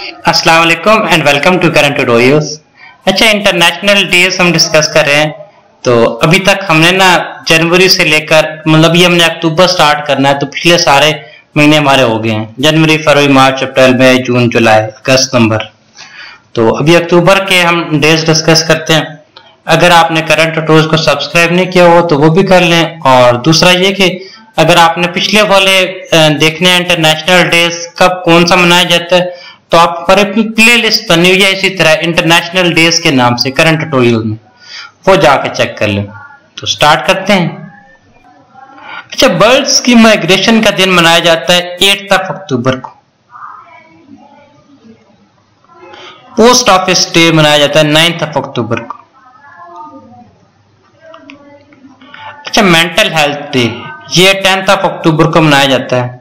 अस्सलाम वालेकुम and welcome to current tutorials. अच्छा, इंटरनेशनल डेज हम डिस्कस कर रहे हैं। तो अभी तक हमने ना जनवरी से लेकर मतलब ये हमने अक्टूबर स्टार्ट करना है, तो पिछले सारे महीने हमारे हो गए हैं। जनवरी, फरवरी, मार्च, अप्रैल, मई, जून, जुलाई, अगस्त, नवंबर। तो अभी अक्टूबर के हम डेज डिस्कस करते हैं। अगर आपने करंट ट्यूटोरियल्स को सब्सक्राइब नहीं किया हो तो वो भी कर लें। और दूसरा ये कि अगर आपने पिछले वाले देखने हैं इंटरनेशनल डेज कब कौन सा मनाया जाता है, तो आप हमारे प्ले लिस्ट बनी हुई है इसी तरह इंटरनेशनल डेज के नाम से करंट ट्यूटोरियल में, वो जाके चेक कर लें। तो स्टार्ट करते हैं। अच्छा, बर्ड्स की माइग्रेशन का दिन मनाया जाता है 8 अक्टूबर को। पोस्ट ऑफिस डे मनाया जाता है 9 अक्टूबर को। अच्छा, मेंटल हेल्थ डे ये 10 अक्टूबर को मनाया जाता है।